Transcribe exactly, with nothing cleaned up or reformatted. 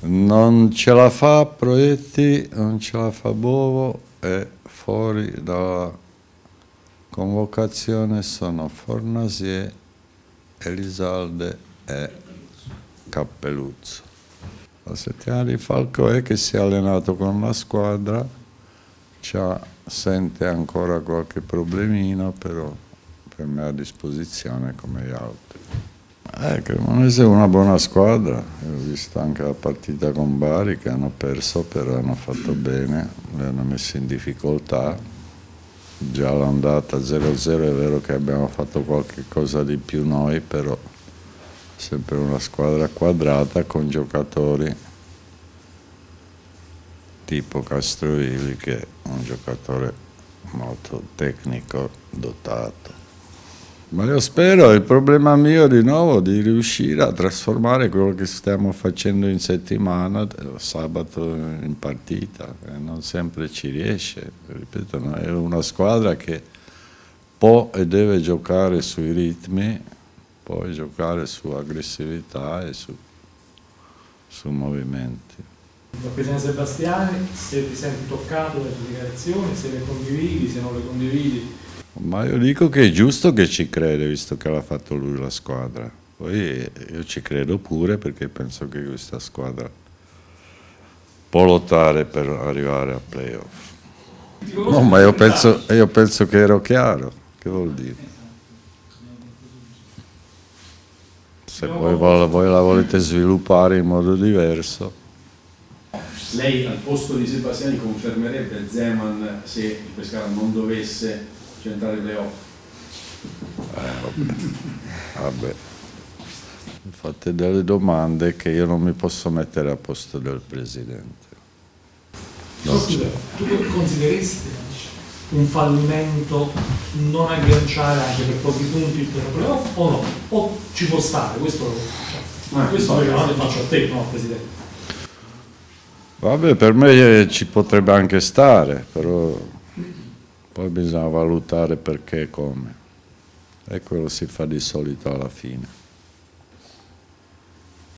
Non ce la fa Proietti, non ce la fa Bovo e fuori dalla convocazione sono Fornasier, Elisalde e Cappelluzzo. La settimana di Falco è che si è allenato con la squadra, sente ancora qualche problemino, però per me è a disposizione come gli altri. Eh, Cremonese è una buona squadra, ho visto anche la partita con Bari che hanno perso, però hanno fatto bene, li hanno messi in difficoltà. Già l'andata zero a zero è vero che abbiamo fatto qualche cosa di più noi, però sempre una squadra quadrata con giocatori tipo Castrovilli che è un giocatore molto tecnico, dotato. Ma io spero, il problema mio di nuovo di riuscire a trasformare quello che stiamo facendo in settimana, sabato in partita, e non sempre ci riesce. Ripeto, no? È una squadra che può e deve giocare sui ritmi, può giocare su aggressività e su, su movimenti. Il presidente Sebastiani, se ti senti toccato dalle sue dichiarazioni, se le condividi, se non le condividi. Ma io dico che è giusto che ci crede, visto che l'ha fatto lui la squadra. Poi io ci credo pure perché penso che questa squadra può lottare per arrivare a playoff. No, ma io penso, io penso che ero chiaro. Che vuol dire? Se poi voi la volete sviluppare in modo diverso. Lei al posto di Sebastiani confermerebbe Zeman se il Pescara non dovesse entrare ai playoff? Eh, vabbè. vabbè. Mi fate delle domande che io non mi posso mettere a posto del presidente. No, scusa, tu consideresti un fallimento non agganciare anche per pochi punti il playoff o no? O ci può stare? Questo, cioè, ah, questo lo faccio a te, no, presidente. Vabbè, per me ci potrebbe anche stare, però poi bisogna valutare perché e come. E quello si fa di solito alla fine.